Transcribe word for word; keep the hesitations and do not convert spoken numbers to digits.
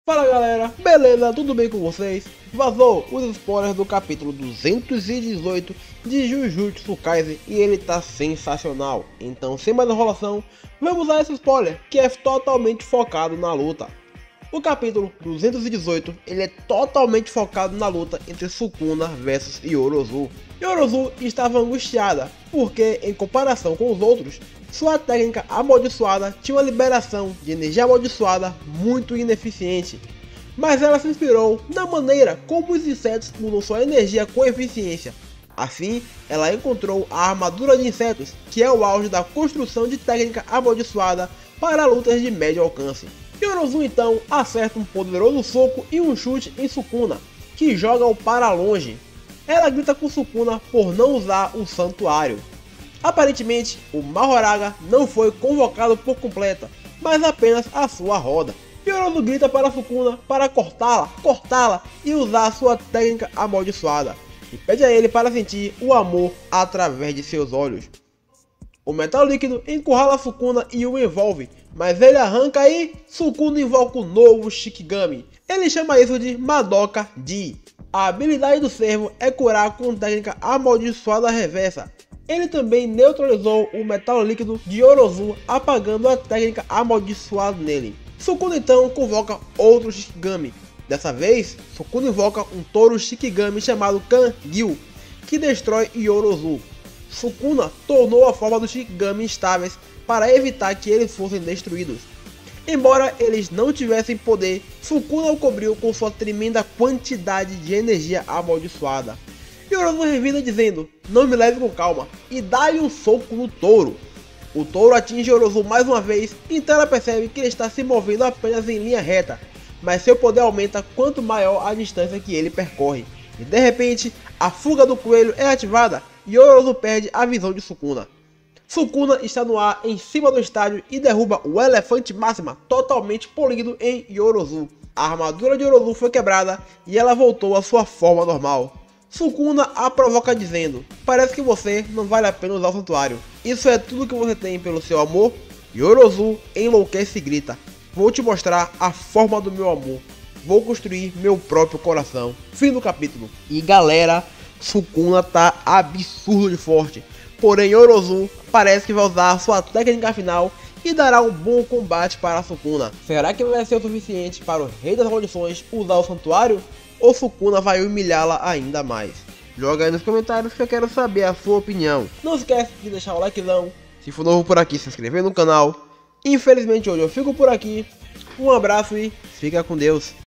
Fala galera, beleza? Tudo bem com vocês? Vazou os spoilers do capítulo duzentos e dezoito de Jujutsu Kaisen e ele tá sensacional. Então, sem mais enrolação, vamos a esse spoiler que é totalmente focado na luta. O capítulo duzentos e dezoito ele é totalmente focado na luta entre Sukuna versus Yorozu. Yorozu estava angustiada porque, em comparação com os outros, sua técnica amaldiçoada tinha uma liberação de energia amaldiçoada muito ineficiente. Mas ela se inspirou na maneira como os insetos mudam sua energia com eficiência. Assim, ela encontrou a armadura de insetos, que é o auge da construção de técnica amaldiçoada para lutas de médio alcance. Yorozu então acerta um poderoso soco e um chute em Sukuna, que joga-o para longe. Ela grita com Sukuna por não usar o santuário. Aparentemente, o Mahoraga não foi convocado por completa, mas apenas a sua roda. Yorozu grita para Sukuna para cortá-la, cortá-la e usar sua técnica amaldiçoada, e pede a ele para sentir o amor através de seus olhos. O metal líquido encurrala Sukuna e o envolve, mas ele arranca e Sukuna invoca o novo Shikigami. Ele chama isso de Madoka Di. A habilidade do servo é curar com técnica amaldiçoada reversa. Ele também neutralizou o metal líquido de Yorozu, apagando a técnica amaldiçoada nele. Sukuna então convoca outro Shikigami. Dessa vez, Sukuna invoca um touro Shikigami chamado Kangil, que destrói Yorozu. Sukuna tornou a forma dos Shikigami instáveis para evitar que eles fossem destruídos. Embora eles não tivessem poder, Sukuna o cobriu com sua tremenda quantidade de energia amaldiçoada. Yorozu revida dizendo, não me leve com calma, e dá-lhe um soco no touro. O touro atinge Yorozu mais uma vez, então ela percebe que ele está se movendo apenas em linha reta, mas seu poder aumenta quanto maior a distância que ele percorre. E de repente, a fuga do coelho é ativada e Yorozu perde a visão de Sukuna. Sukuna está no ar em cima do estádio e derruba o elefante máxima totalmente polido em Yorozu. A armadura de Yorozu foi quebrada e ela voltou à sua forma normal. Sukuna a provoca dizendo, parece que você não vale a pena usar o santuário. Isso é tudo que você tem pelo seu amor? Yorozu enlouquece e grita, vou te mostrar a forma do meu amor. Vou construir meu próprio coração. Fim do capítulo. E galera, Sukuna tá absurdo de forte. Porém Yorozu parece que vai usar sua técnica final e dará um bom combate para Sukuna. Será que vai ser o suficiente para o Rei das Maldições usar o santuário? Ou Sukuna vai humilhá-la ainda mais? Joga aí nos comentários que eu quero saber a sua opinião. Não esquece de deixar o likezão. Se for novo por aqui, se inscrever no canal. Infelizmente hoje eu fico por aqui. Um abraço e fica com Deus.